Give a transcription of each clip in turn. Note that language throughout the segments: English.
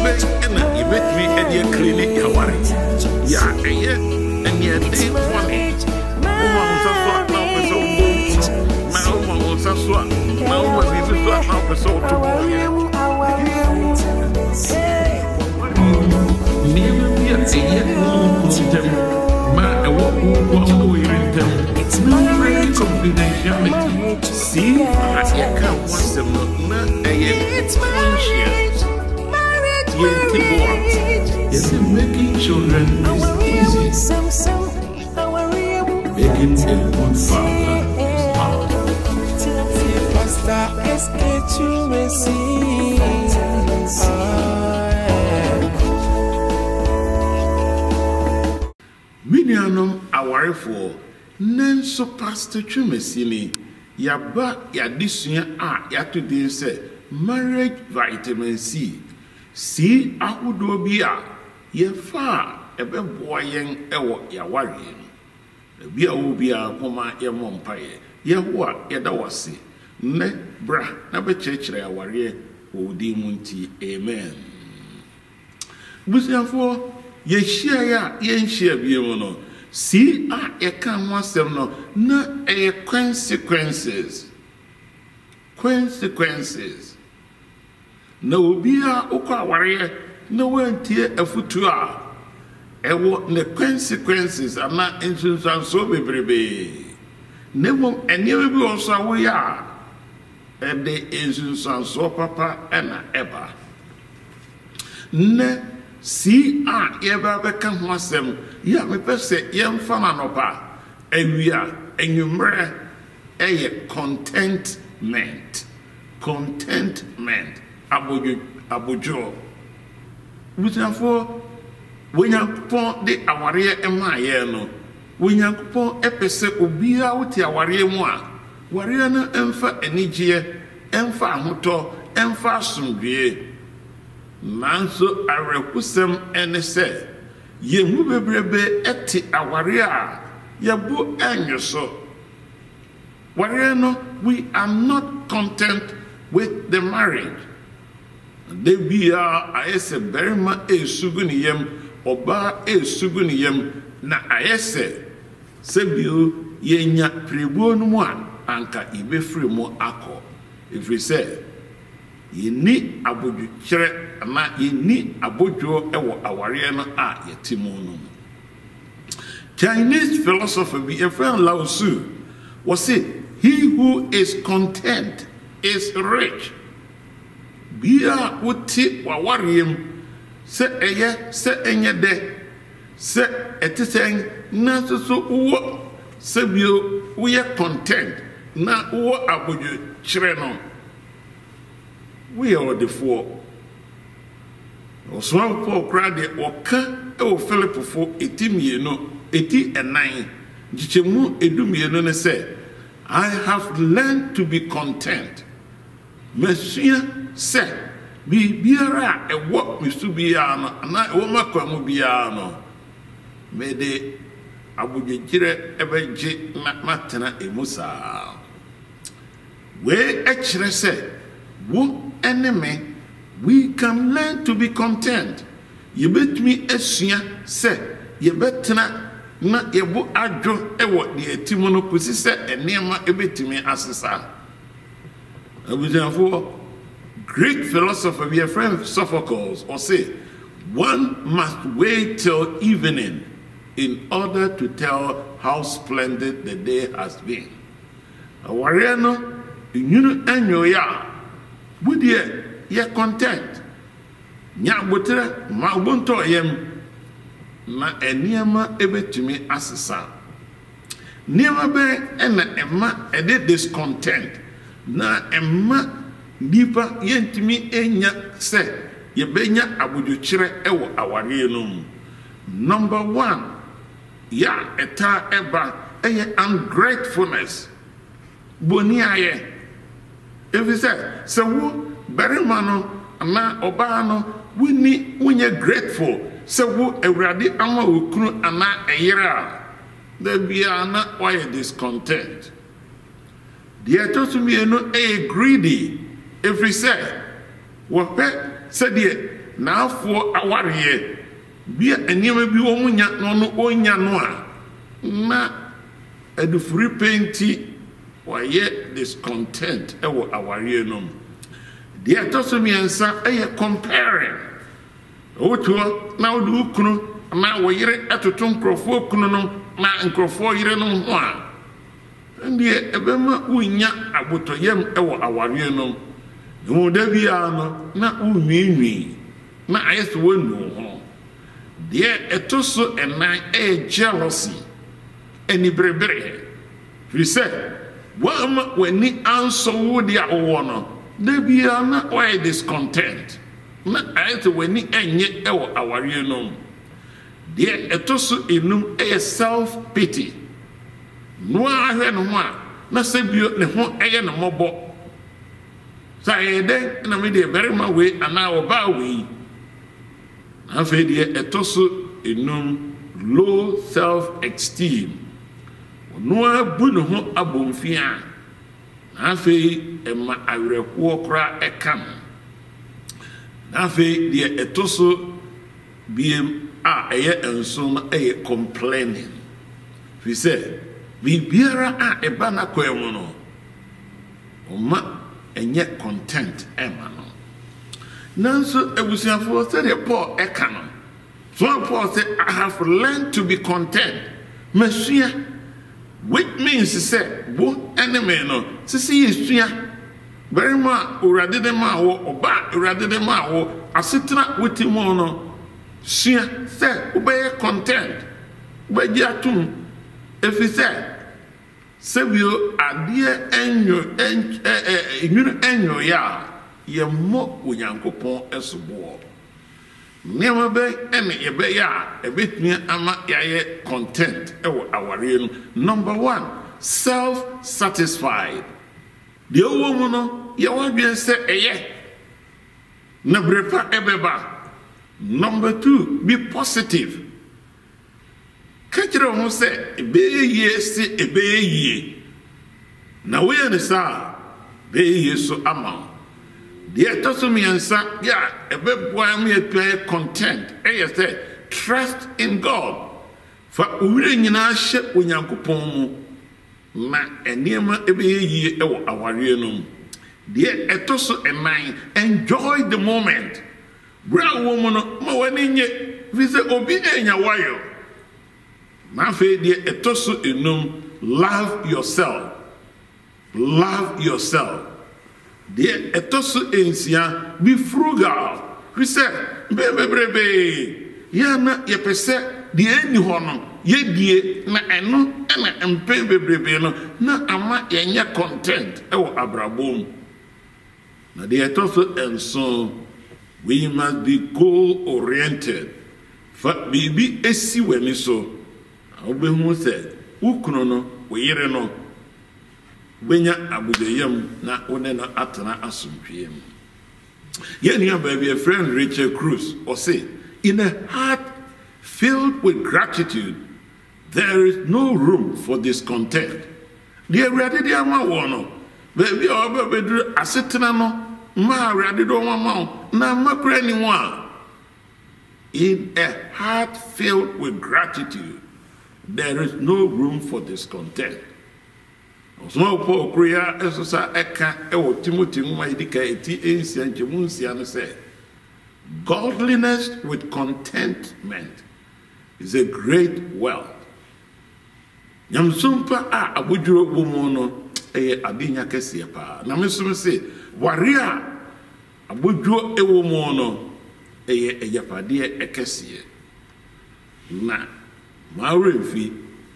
big and you met me at your clinic. Yeah, and yet, they want it. Woman was a swap now for so much. My woman was a swap. My woman is a swap now for so much. Never be a man, and what we read them. It's not very confidentiality. See, I can't want them not it's conscious. Yes, making children is easy. Making a good father is hard. Pastor SK2MC. Minianum aware for Nanso Pastor Chumesini. Yaba yadisunya a yato din say marriage vitamin C. C ahodo bi a ye fa ebe boyen ewo yaware. Bi a wo bi a koma ye mompaye. Ye ho a ye da wase. Ne bra na be chekire yaware odi munti. Amen. Busiafo ye share ya ye share bi no. See a can want them no a consequences. No be a okwa warrior, no one tear a futua. E what the consequences are not insurance and so baby. Never and never be also we are. And the insurance and so papa and ever. Ne see eba beka ho asem ya me pese yem fama no pa ewia enwumre eye contentment abojo butanfo wenyankopon de aware emaye no wenyankopon epese obia wote aware mu a ware no emfa anigye emfa ahoto emfa asomdwe Nanso arekusem ene se yehu bebrebe eti aware a yabu enyoso ware no we are not content with the marriage they be ayese berima esuguniyem oba esuguniyem na ayese sebio yenya prebuo no mu a anka ibefre mu akọ if we say yeni abodu kire ama yeni abojo ewo aware no a yetimu no Chinese philosopher be a friend Lao Tzu was say he who is content is rich bia wuti wawariem se eye se enye de se etisen na so wo se bio we are content na wo abojo kire no we are the four. Oswan Paul cried oka e Philip for 89 jichemu edumienu ne say I have learned to be content. Monsieur say bi biara e wo misu biara no na wo makwamu biara no me de abujejire ebeje na matena emusa we ekire say wo enemy we can learn to be content. You bet me esua say you betena na yebo adwo ewo de atimono kusi se enema ebetimi asesa. Abujanfo Greek philosopher be a friend Sophocles or say one must wait till evening in order to tell how splendid the day has been. Aware no nyunu enyo ya Budie ye content. Nya botre ma bonto yem na eniema ebetumi asesa. Niema be ena emma ede discontent. Na emma nipa yentumi enya se ye benya aboduchire ewo aware no. Number 1 ya eta eba eye ungratefulness. Boni aye if you say, so berimano ama obano we need when you're grateful. So who already ama ukunu ana ayira. There be ana why discontent. The to me no a greedy. If we say what said ye na afo aware bi enema bi wo munya no onya no a na adufuri penti waye discontent ewo aware no de atoso miensa comparing otuo na odu kunu na wo yire atoto nkrofo kunu no na nkrofo yire no ho a ndie ebema unya abotoyem ewo aware no no da bia no na unwiinwi na ayeso wonu ho de etoso enan jealousy eni brebre fi say wa wani anso wo dia wo no da bia na why discontent na ayeso wani enye ewo aware no de etoso enum self pity no ahwe no ho a na sebio ne ho no mobo say den na me de berima we ana oba we afi de etoso enum low self esteem no abu no ho abomfia afi ema awerekuo kra ekam afi de etoso biem a enso na complaining we say bibiara a eba na kwemu no oma enye content ema no nanso ebusiafo say the Paul ekano so Paul say I have learned to be content masua which means say wo enemy no sisi yesua very ma urade de ma wo oba urade de ma wo asetena wetimo no sua say obey content obaji atum efise sebio adie enyo ya ye mo onyankopon esobo nema be ene ye be ya ebetumi ama yaye content ewo aware no. Number 1, self satisfied. De owo mu no ye wadwen se eye na brepa ebeba. Number 2, be positive. Kachira ho se ebeye se ebeye na we ne sa be so ama de etoso miensa ya ebeboa me atwa content say trust in God fa owure nyina hye onyankopon mu na enema ebeye ewo aware no de etoso enan enjoy the moment bra wo mu no ma wani nye vise obi enya wayo na fe de etoso enum love yourself. Love yourself. De etoso ensia be frugal. We say be ya na ye pese de eni ho no ye die na eno na empe bebrebe no na ama yenye content ewo abrabom. Na de etoso enso we must be goal oriented. Fa bibi esi weni so obehu se ukunu no oyire no wenya abudeyam na one na atena asomtwem. Ye nia baby a friend Richard Cruz or say in a heart filled with gratitude there is no room for discontent. The ready the ama wono baby oba bedru asetena no ma ready do mama na makra ni wa. In a heart filled with gratitude there is no room for discontent. Osmo Paul Korea esosa eka ewo Timothy nwa idika eti ensia nchemunsia no say godliness with contentment is a great wealth. Nyamsumpa a abuduro bomo no eye adinya kese pa. Na mesum say waria abuduro ewo mo no eye ejapade ekese. Na Mauremfi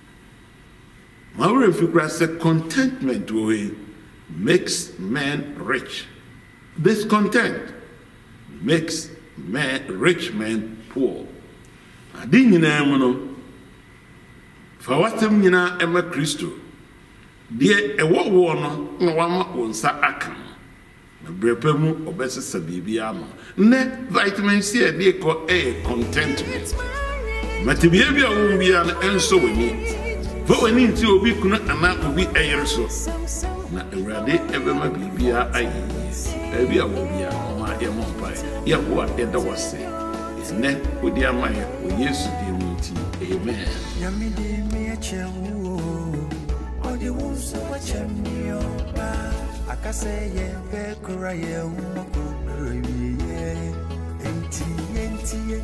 said contentment makes men rich. Discontent makes rich men poor. Adi nyina mu no fa watem nyina ema Kristo de ewo wo no na wama wonsa aka na brepa mu obesesa bibia no ne vitamin C de ko contentment matibia bia wo bia na enso wani fo wani nti obi kuna ana obi eyere so na Awurade ebema bibia ayi ebi awo bia ma ye mo pai ye ho a eda wose ne odi amaye o Yesu di muti amen Yamidi mi achewu odi wonso wachemio ba akase ye be kura ye wo kura ye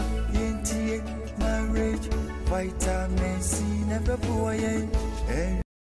enti marriage vitamin C never boy